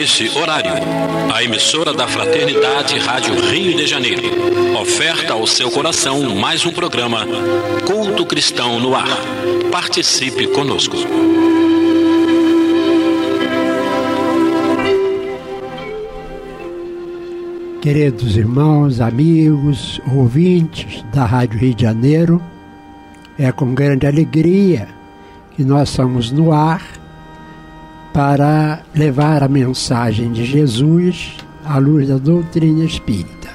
nesse horário, a emissora da Fraternidade Rádio Rio de Janeiro oferta ao seu coração mais um programa Culto Cristão no Ar. Participe conosco. Queridos irmãos, amigos, ouvintes da Rádio Rio de Janeiro, é com grande alegria que nós estamos no ar para levar a mensagem de Jesus à luz da doutrina espírita.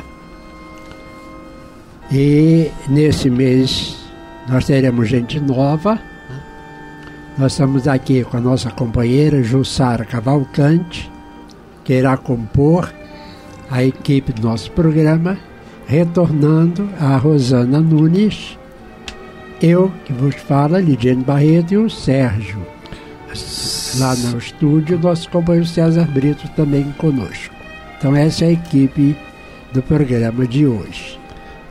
E nesse mês nós teremos gente nova. Nós estamos aqui com a nossa companheira Jussara Cavalcante, que irá compor a equipe do nosso programa, retornando a Rosana Nunes, eu que vos falo, Lidiane Barreto, e o Sérgio. Lá no estúdio, nosso companheiro César Brito também conosco. Então essa é a equipe do programa de hoje.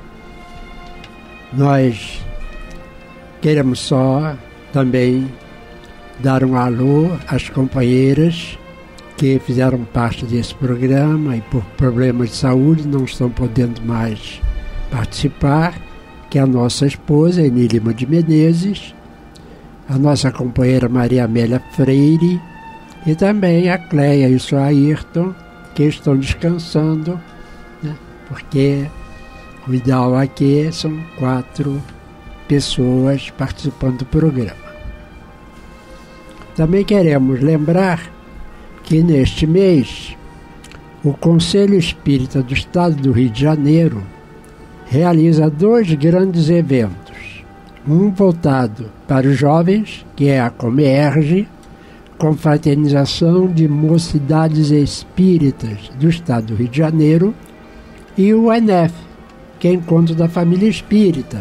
Nós queremos só também dar um alô às companheiras que fizeram parte desse programa e por problemas de saúde não estão podendo mais participar, que é a nossa esposa, Eni Lima de Menezes, a nossa companheira Maria Amélia Freire e também a Cleia e o seu Ayrton, que estão descansando, né? Porque o ideal aqui são 4 pessoas participando do programa. Também queremos lembrar que neste mês o Conselho Espírita do Estado do Rio de Janeiro realiza 2 grandes eventos. Um voltado para os jovens, que é a Comerge, Confraternização de Mocidades Espíritas do Estado do Rio de Janeiro, e o ENEF, que é Encontro da Família Espírita.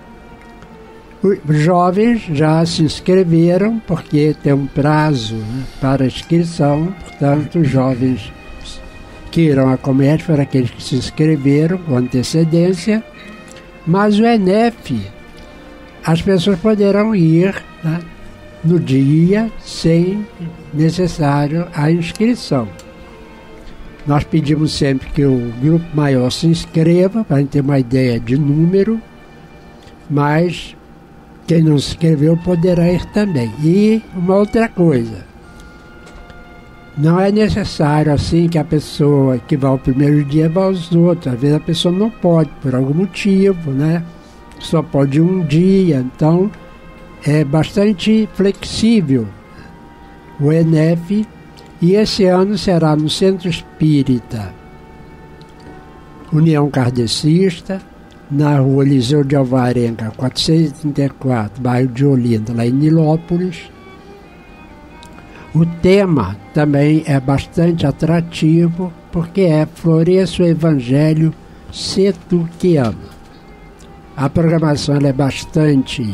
Os jovens já se inscreveram, porque tem um prazo, né, para inscrição, portanto, os jovens que irão a Comerge foram aqueles que se inscreveram com antecedência, mas o ENEF, as pessoas poderão ir, né, no dia sem necessário a inscrição. Nós pedimos sempre que o grupo maior se inscreva, para a gente ter uma ideia de número, mas quem não se inscreveu poderá ir também. E uma outra coisa, não é necessário assim que a pessoa que vai ao primeiro dia vá aos outros. Às vezes a pessoa não pode, por algum motivo, né? Só pode um dia, então é bastante flexível o ENEF. E esse ano será no Centro Espírita União Kardecista, na rua Eliseu de Alvarenga, 434, bairro de Olinda, lá em Nilópolis. O tema também é bastante atrativo, porque é Floresça o Evangelho, se tu que ama. A programação ela é bastante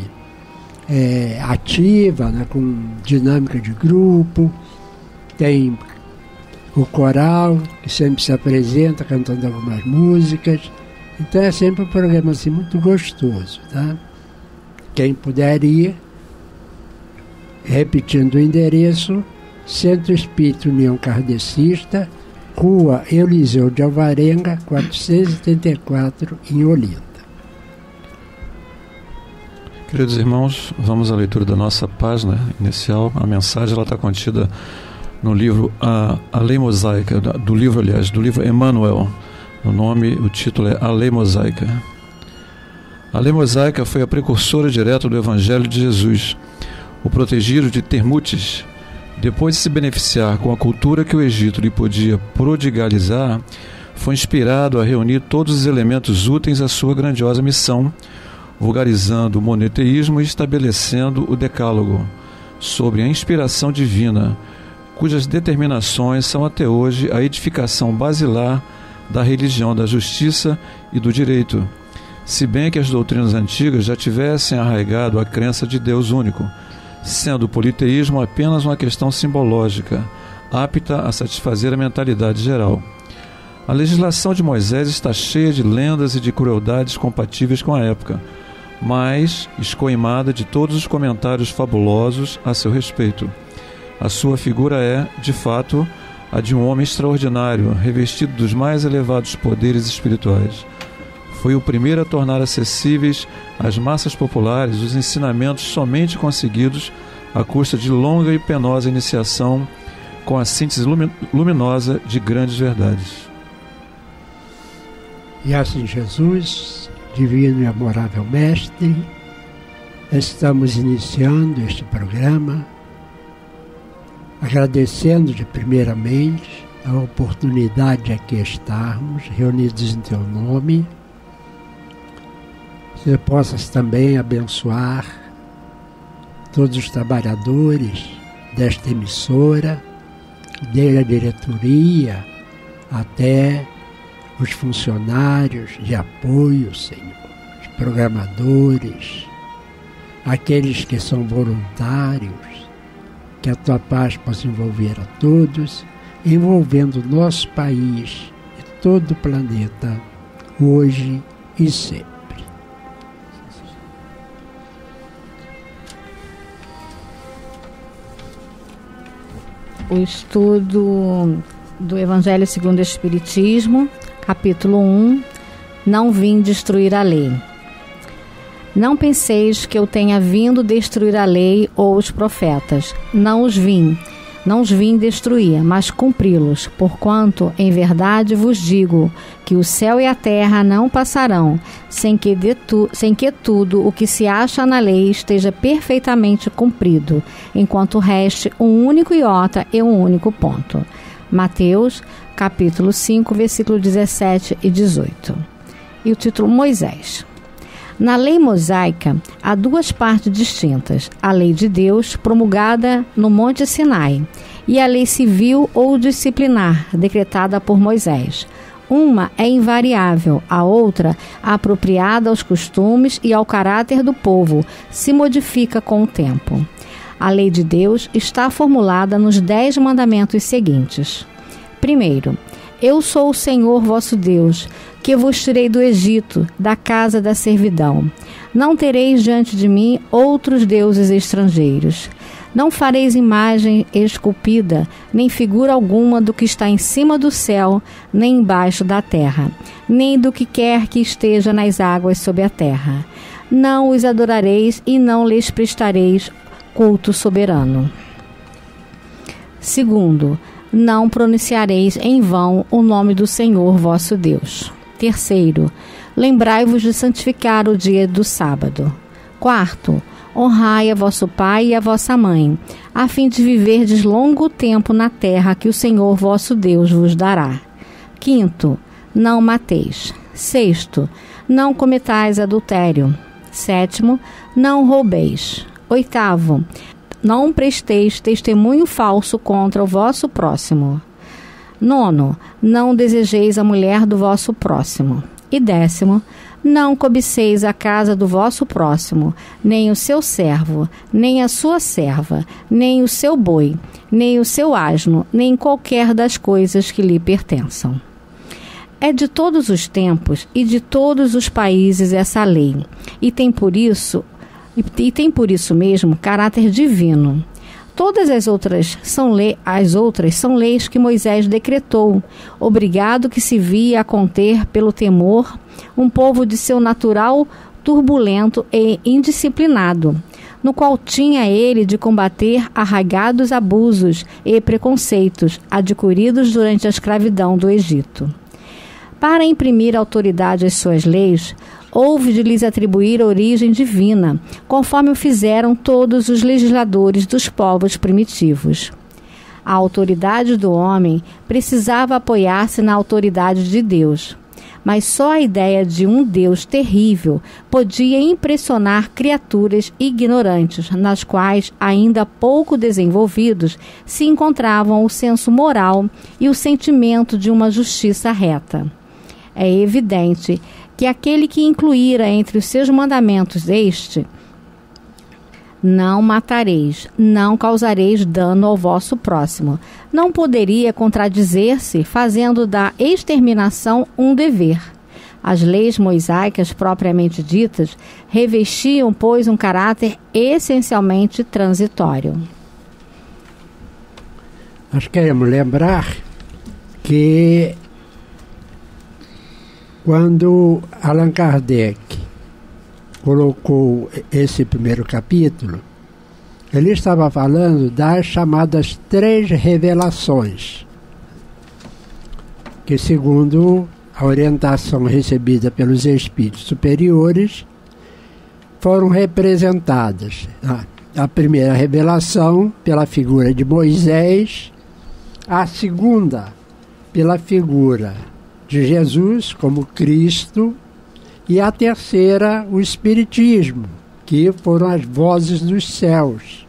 ativa, né, com dinâmica de grupo. Tem o coral, que sempre se apresenta cantando algumas músicas. Então é sempre um programa assim, muito gostoso, tá? Quem puder ir, repetindo o endereço, Centro Espírita União Kardecista, Rua Eliseu de Alvarenga, 474, em Olinda. Queridos irmãos, vamos à leitura da nossa página inicial. A mensagem está contida no livro A Lei Mosaica, do livro Emmanuel. O título é A Lei Mosaica. A Lei Mosaica foi a precursora direta do Evangelho de Jesus, o protegido de Termutes. Depois de se beneficiar com a cultura que o Egito lhe podia prodigalizar, foi inspirado a reunir todos os elementos úteis à sua grandiosa missão, vulgarizando o monoteísmo e estabelecendo o Decálogo, sobre a inspiração divina, cujas determinações são até hoje a edificação basilar da religião da justiça e do direito, se bem que as doutrinas antigas já tivessem arraigado a crença de Deus único, sendo o politeísmo apenas uma questão simbológica, apta a satisfazer a mentalidade geral. A legislação de Moisés está cheia de lendas e de crueldades compatíveis com a época, mas escoimada de todos os comentários fabulosos a seu respeito. A sua figura é, de fato, a de um homem extraordinário, revestido dos mais elevados poderes espirituais. Foi o primeiro a tornar acessíveis às massas populares os ensinamentos somente conseguidos à custa de longa e penosa iniciação com a síntese luminosa de grandes verdades. E assim, Jesus, divino e amorável Mestre, estamos iniciando este programa, agradecendo de primeiramente a oportunidade de aqui estarmos reunidos em Teu nome. Que possas também abençoar todos os trabalhadores desta emissora, desde a diretoria até os funcionários de apoio, Senhor, os programadores, aqueles que são voluntários, que a Tua paz possa envolver a todos, envolvendo o nosso país e todo o planeta, hoje e sempre. O estudo do Evangelho segundo o Espiritismo, capítulo 1, Não vim destruir a lei. Não penseis que eu tenha vindo destruir a lei ou os profetas. Não os vim destruir, mas cumpri-los. Porquanto, em verdade vos digo, que o céu e a terra não passarão, sem que tudo o que se acha na lei esteja perfeitamente cumprido, enquanto reste um único iota e um único ponto. Mateus, capítulo 5, versículo 17 e 18. E o título Moisés. Na lei mosaica, há duas partes distintas: a lei de Deus, promulgada no Monte Sinai, e a lei civil ou disciplinar, decretada por Moisés. Uma é invariável, a outra, apropriada aos costumes e ao caráter do povo, se modifica com o tempo. A lei de Deus está formulada nos 10 mandamentos seguintes. Primeiro, eu sou o Senhor vosso Deus, que vos tirei do Egito, da casa da servidão. Não tereis diante de mim outros deuses estrangeiros. Não fareis imagem esculpida, nem figura alguma do que está em cima do céu, nem embaixo da terra, nem do que quer que esteja nas águas sob a terra. Não os adorareis e não lhes prestareis culto soberano. Segundo, não pronunciareis em vão o nome do Senhor vosso Deus. Terceiro, lembrai-vos de santificar o dia do sábado. Quarto, honrai a vosso pai e a vossa mãe, a fim de viverdes longo tempo na terra que o Senhor vosso Deus vos dará. Quinto, não mateis. Sexto, não cometais adultério. Sétimo, não roubeis. Oitavo, não presteis testemunho falso contra o vosso próximo. Nono, não desejeis a mulher do vosso próximo. E décimo, não cobiceis a casa do vosso próximo, nem o seu servo, nem a sua serva, nem o seu boi, nem o seu asno, nem qualquer das coisas que lhe pertençam. É de todos os tempos e de todos os países essa lei, e tem por isso mesmo caráter divino. Todas as outras são leis que Moisés decretou, obrigado que se via a conter pelo temor um povo de seu natural turbulento e indisciplinado, no qual tinha ele de combater arraigados abusos e preconceitos adquiridos durante a escravidão do Egito. Para imprimir autoridade às suas leis, houve de lhes atribuir origem divina, conforme o fizeram todos os legisladores dos povos primitivos. A autoridade do homem precisava apoiar-se na autoridade de Deus, mas só a ideia de um Deus terrível podia impressionar criaturas ignorantes, nas quais, ainda pouco desenvolvidos, se encontravam o senso moral e o sentimento de uma justiça reta. É evidente que aquele que incluíra entre os seus mandamentos não matareis, não causareis dano ao vosso próximo, não poderia contradizer-se, fazendo da exterminação um dever. As leis mosaicas propriamente ditas revestiam, pois, um caráter essencialmente transitório. nós queremos lembrar que quando Allan Kardec colocou esse primeiro capítulo, ele estava falando das chamadas 3 revelações, que segundo a orientação recebida pelos espíritos superiores, foram representadas. A primeira revelação pela figura de Moisés, a segunda pela figura de Jesus como Cristo, e a terceira, o Espiritismo, que foram as vozes dos céus.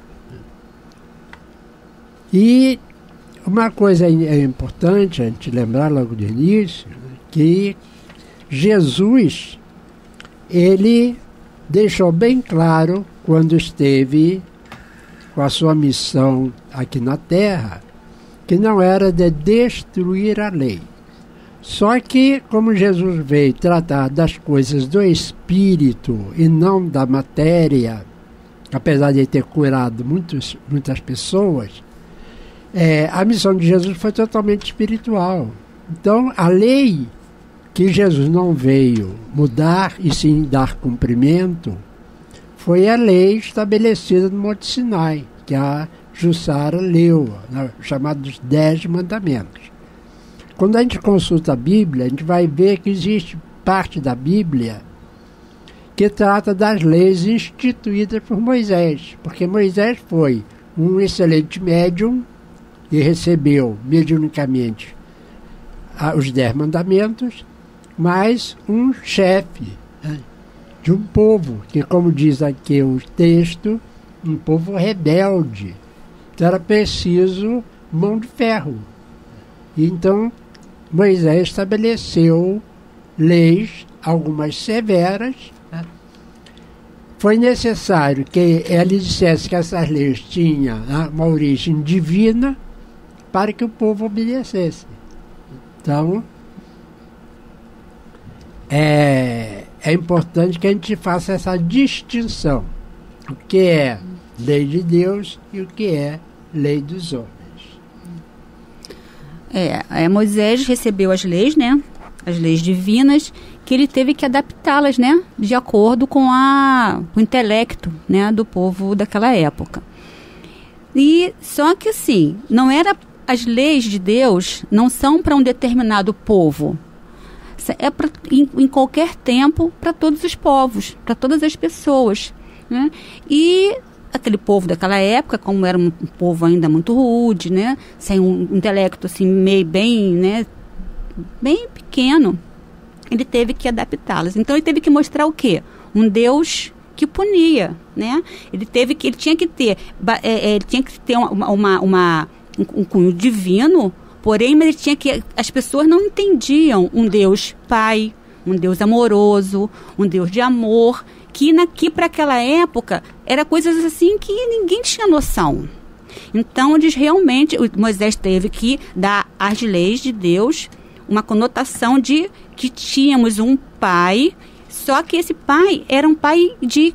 E uma coisa importante a gente lembrar logo do início, que Jesus, ele deixou bem claro, quando esteve com a sua missão aqui na Terra, que não era de destruir a lei. Só que, como Jesus veio tratar das coisas do espírito e não da matéria, apesar de ter curado muitas pessoas, a missão de Jesus foi totalmente espiritual. Então, a lei que Jesus não veio mudar e sim dar cumprimento foi a lei estabelecida no Monte Sinai, que a Jussara leu, chamados 10 mandamentos. Quando a gente consulta a Bíblia, a gente vai ver que existe parte da Bíblia que trata das leis instituídas por Moisés, porque Moisés foi um excelente médium e recebeu mediunicamente os 10 mandamentos, mas um chefe de um povo, que, como diz aqui o texto, um povo rebelde. Então era preciso mão de ferro. E então Moisés estabeleceu leis, algumas severas. Foi necessário que ele dissesse que essas leis tinham uma origem divina para que o povo obedecesse. Então, é importante que a gente faça essa distinção. O que é lei de Deus e o que é lei dos homens. Moisés recebeu as leis, né? As leis divinas, que ele teve que adaptá-las, né? De acordo com o intelecto, né? Do povo daquela época. E só que assim, as leis de Deus não são para um determinado povo. É em qualquer tempo, para todos os povos, para todas as pessoas, né? E aquele povo daquela época, como era um povo ainda muito rude, né? Sem um intelecto assim, bem pequeno, ele teve que adaptá-las. Então ele teve que mostrar o quê? Um Deus que punia, né? Ele tinha que ter um cunho divino. Porém, as pessoas não entendiam um Deus Pai, um Deus amoroso, um Deus de amor, que para aquela época era coisas assim que ninguém tinha noção. Então, Moisés teve que dar às leis de Deus uma conotação de que tínhamos um pai, só que esse pai era um pai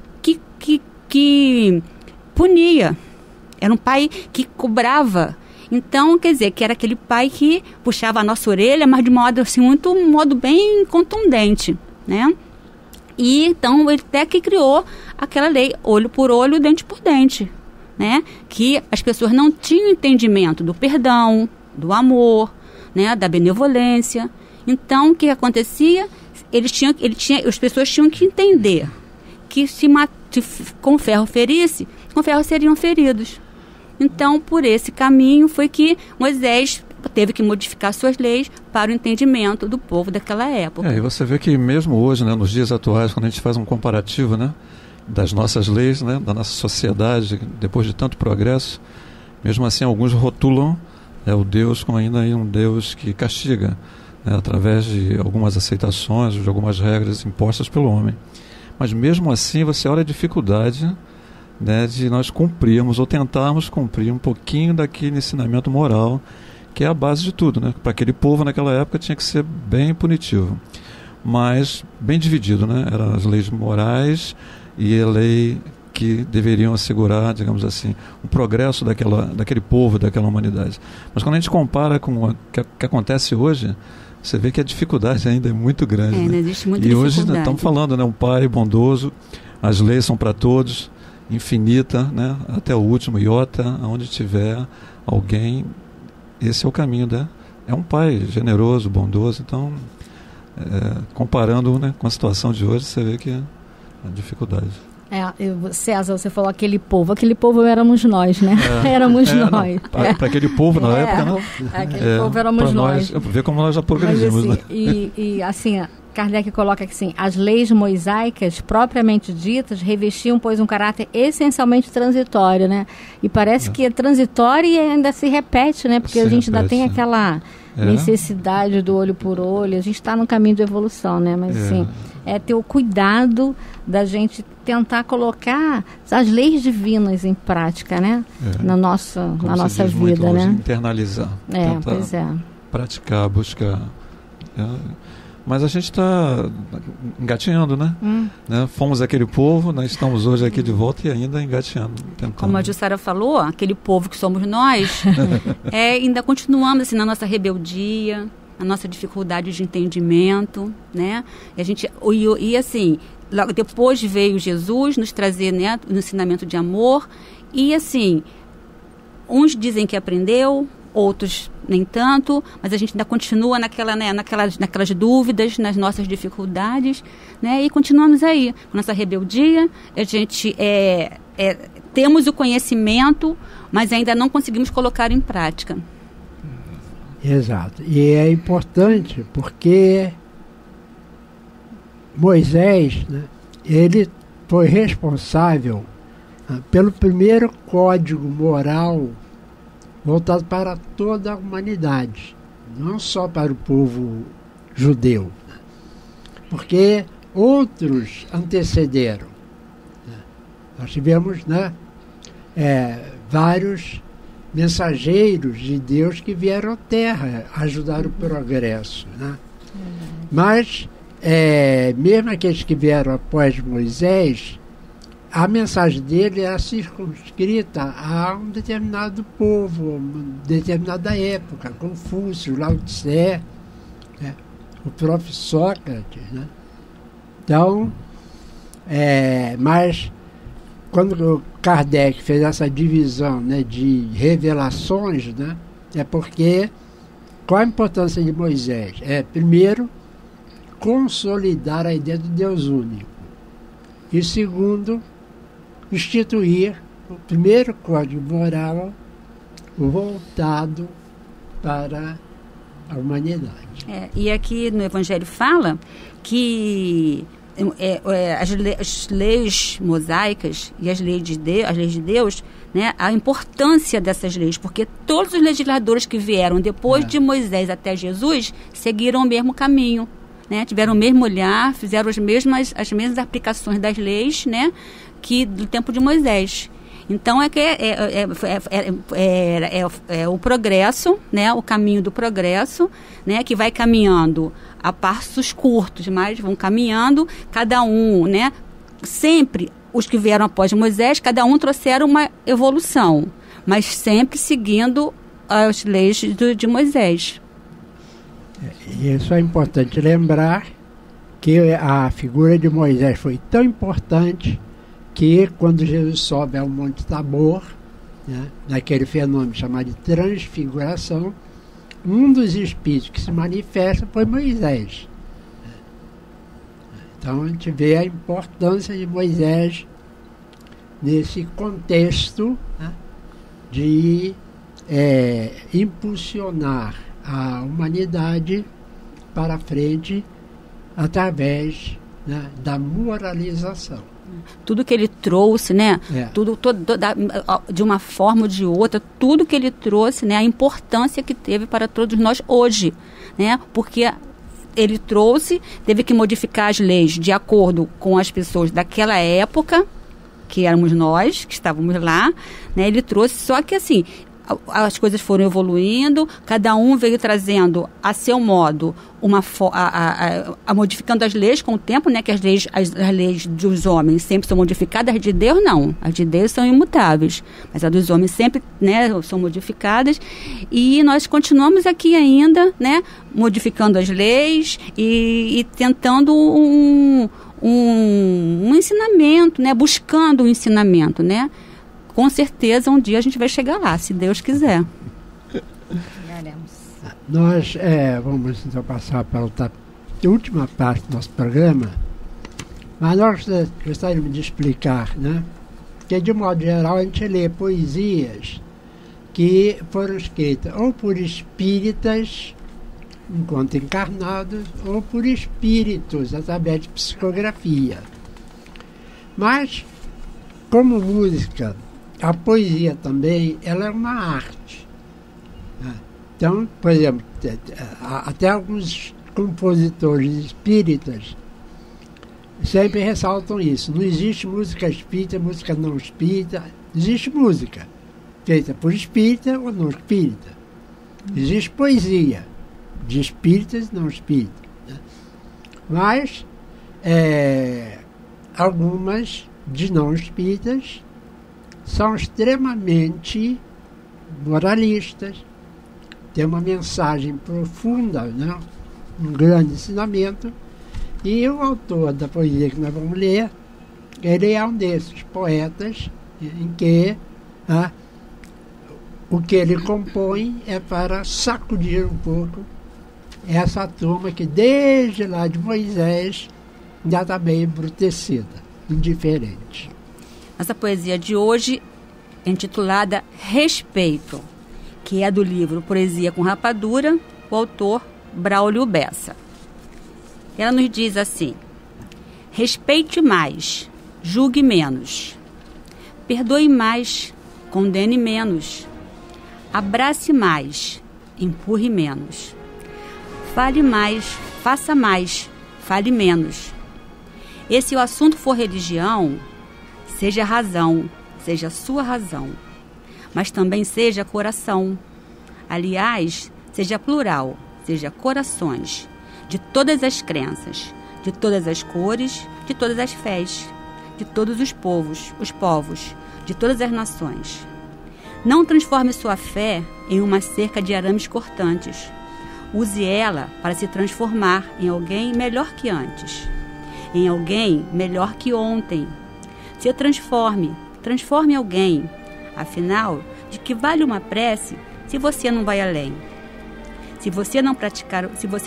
que punia, era um pai que cobrava. Então, quer dizer, que era aquele pai que puxava a nossa orelha, mas de modo assim, um modo bem contundente, né? E então ele até que criou aquela lei, olho por olho, dente por dente, né? Que as pessoas não tinham entendimento do perdão, do amor, né? Da benevolência. Então, o que acontecia? As pessoas tinham que entender que se com ferro ferisse, com ferro seriam feridos. Então, por esse caminho foi que Moisés teve que modificar suas leis para o entendimento do povo daquela época. E você vê que mesmo hoje, né, nos dias atuais, quando a gente faz um comparativo, né, das nossas leis, né, da nossa sociedade, depois de tanto progresso, mesmo assim alguns rotulam o Deus como ainda um Deus que castiga, né, através de algumas aceitações, de algumas regras impostas pelo homem. Mas mesmo assim você olha a dificuldade, né, de nós cumprirmos ou tentarmos cumprir um pouquinho daquele ensinamento moral que é a base de tudo, né? Para aquele povo naquela época tinha que ser bem punitivo, mas bem dividido, né? Eram as leis morais e a lei que deveriam assegurar, digamos assim, o progresso daquele povo, daquela humanidade. Mas quando a gente compara com o que acontece hoje, você vê que a dificuldade ainda é muito grande. Né? Existe muita e dificuldade. Hoje estamos falando, né, um pai bondoso, as leis são para todos, infinita, né, até o último iota, onde tiver alguém, esse é o caminho, né? É um pai generoso, bondoso. Então, comparando, né, com a situação de hoje, você vê que a dificuldade. César, você falou aquele povo éramos nós, né? Éramos nós. Para aquele povo na época, não. Aquele povo éramos nós. Vê como nós já progredimos. Mas, assim, e assim, Kardec coloca que assim, as leis mosaicas propriamente ditas revestiam, pois, um caráter essencialmente transitório, né? E parece que é transitório e ainda se repete, né? Porque a gente ainda tem aquela necessidade do olho por olho. A gente está no caminho de evolução, né? Mas assim, ter o cuidado da gente tentar colocar as leis divinas em prática, né? Na nossa vida, né? Internalizar. Pois é. Praticar, buscar. Mas a gente está engatinhando, né? Fomos aquele povo, nós estamos hoje aqui de volta e ainda engatinhando. Tentando. Como a Jussara falou, aquele povo que somos nós, ainda continuamos assim, na nossa rebeldia, na nossa dificuldade de entendimento, né? E assim, logo depois veio Jesus nos trazer, né, o ensinamento de amor, e assim, uns dizem que aprendeu, outros nem tanto, mas a gente ainda continua naquelas dúvidas, nas nossas dificuldades, né? E continuamos aí, com nossa rebeldia. A gente temos o conhecimento, mas ainda não conseguimos colocar em prática. Exato. E é importante porque Moisés, né, ele foi responsável pelo primeiro código moral voltado para toda a humanidade, não só para o povo judeu, porque outros antecederam. Nós tivemos, né, vários mensageiros de Deus que vieram à Terra ajudar o progresso, né? Mas, mesmo aqueles que vieram após Moisés, a mensagem dele era circunscrita a um determinado povo, uma determinada época, Confúcio, Lao Tse, né? O próprio Sócrates, né? Então, mas quando Kardec fez essa divisão, né, de revelações, né, é porque qual a importância de Moisés? Primeiro, consolidar a ideia do Deus único. E segundo, instituir o primeiro código moral voltado para a humanidade. E aqui no Evangelho fala que as leis mosaicas e as leis de Deus, né, a importância dessas leis, porque todos os legisladores que vieram depois de Moisés até Jesus seguiram o mesmo caminho, né, tiveram o mesmo olhar, fizeram as mesmas aplicações das leis, né, que do tempo de Moisés. Então é o progresso, né, o caminho do progresso, né, que vai caminhando a passos curtos, mas vão caminhando, cada um, né, sempre os que vieram após Moisés, cada um trouxeram uma evolução, mas sempre seguindo as leis de Moisés. Isso é importante lembrar que a figura de Moisés foi tão importante que quando Jesus sobe ao Monte Tabor, né, naquele fenômeno chamado de transfiguração, um dos espíritos que se manifesta foi Moisés. Então a gente vê a importância de Moisés nesse contexto, né, de impulsionar a humanidade para frente através, né, da moralização. Tudo que ele trouxe, né? De uma forma ou de outra, tudo que ele trouxe, né? A importância que teve para todos nós hoje, né? Porque ele trouxe, teve que modificar as leis de acordo com as pessoas daquela época, que éramos nós, que estávamos lá, né? Ele trouxe, só que assim, as coisas foram evoluindo, cada um veio trazendo a seu modo, modificando as leis com o tempo, né? Que as leis dos homens sempre são modificadas, as de Deus não. As de Deus são imutáveis, mas as dos homens sempre, né, são modificadas. E nós continuamos aqui ainda, né, modificando as leis e tentando um ensinamento, né, buscando um ensinamento, né? Com certeza um dia a gente vai chegar lá, se Deus quiser. Nós vamos então passar para a última parte do nosso programa, mas nós gostaríamos de explicar, né, que de modo geral a gente lê poesias que foram escritas ou por espíritas enquanto encarnados ou por espíritos através de psicografia. Mas, como música, a poesia também, ela é uma arte. Então, por exemplo, até alguns compositores espíritas sempre ressaltam isso. Não existe música espírita, música não espírita. Existe música feita por espírita ou não espírita. Existe poesia de espíritas e não espíritas. Mas, algumas de não espíritas são extremamente moralistas, tem uma mensagem profunda, né? Um grande ensinamento, e o autor da poesia que nós vamos ler, ele é um desses poetas em que o que ele compõe é para sacudir um pouco essa turma que desde lá de Moisés já está meio embrutecida, indiferente. Essa poesia de hoje é intitulada Respeito, que é do livro Poesia com Rapadura, o autor Braulio Bessa. Ela nos diz assim: respeite mais, julgue menos, perdoe mais, condene menos, abrace mais, empurre menos, fale mais, faça mais, fale menos. E se o assunto for religião, seja razão, seja sua razão, mas também seja coração. Aliás, seja plural, seja corações, de todas as crenças, de todas as cores, de todas as fés, de todos os povos, de todas as nações. Não transforme sua fé em uma cerca de arames cortantes. Use ela para se transformar em alguém melhor que antes, em alguém melhor que ontem. Se transforme alguém. Afinal, de que vale uma prece se você não vai além? Se você não praticar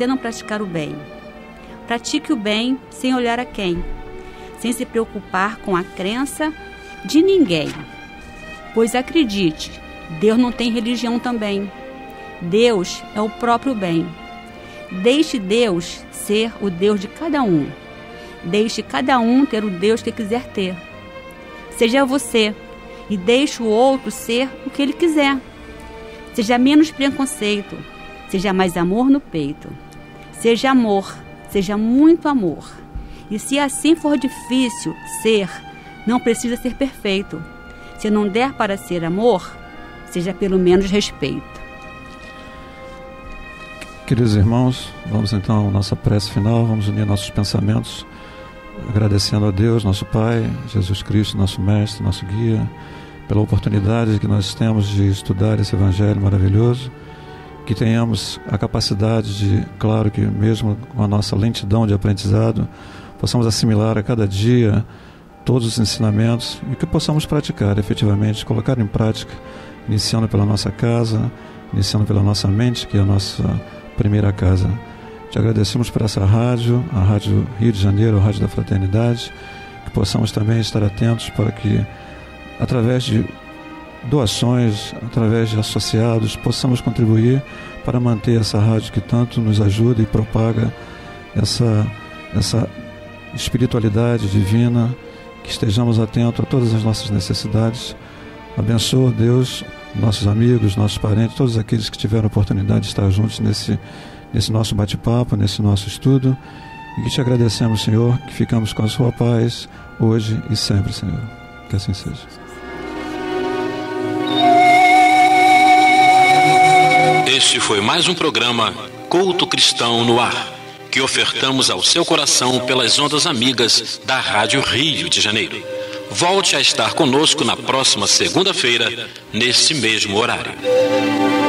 o bem, pratique o bem sem olhar a quem, sem se preocupar com a crença de ninguém. Pois acredite, Deus não tem religião também. Deus é o próprio bem. Deixe Deus ser o Deus de cada um. Deixe cada um ter o Deus que quiser ter. Seja você e deixe o outro ser o que ele quiser. Seja menos preconceito, seja mais amor no peito. Seja amor, seja muito amor. E se assim for difícil ser, não precisa ser perfeito. Se não der para ser amor, seja pelo menos respeito. Queridos irmãos, vamos então à nossa prece final, vamos unir nossos pensamentos, agradecendo a Deus, nosso Pai, Jesus Cristo, nosso Mestre, nosso Guia, pela oportunidade que nós temos de estudar esse Evangelho maravilhoso, que tenhamos a capacidade de, claro que mesmo com a nossa lentidão de aprendizado, possamos assimilar a cada dia todos os ensinamentos e que possamos praticar efetivamente, colocar em prática, iniciando pela nossa casa, iniciando pela nossa mente, que é a nossa primeira casa. Te agradecemos por essa rádio, a Rádio Rio de Janeiro, a Rádio da Fraternidade, que possamos também estar atentos para que, através de doações, através de associados, possamos contribuir para manter essa rádio que tanto nos ajuda e propaga essa espiritualidade divina, que estejamos atentos a todas as nossas necessidades. Abençoa, Deus, nossos amigos, nossos parentes, todos aqueles que tiveram a oportunidade de estar juntos nesse nosso bate-papo, nesse nosso estudo, e que te agradecemos, Senhor, que ficamos com a sua paz hoje e sempre, Senhor. Que assim seja. Este foi mais um programa Culto Cristão no Ar, que ofertamos ao seu coração pelas ondas amigas da Rádio Rio de Janeiro. Volte a estar conosco na próxima segunda-feira, nesse mesmo horário.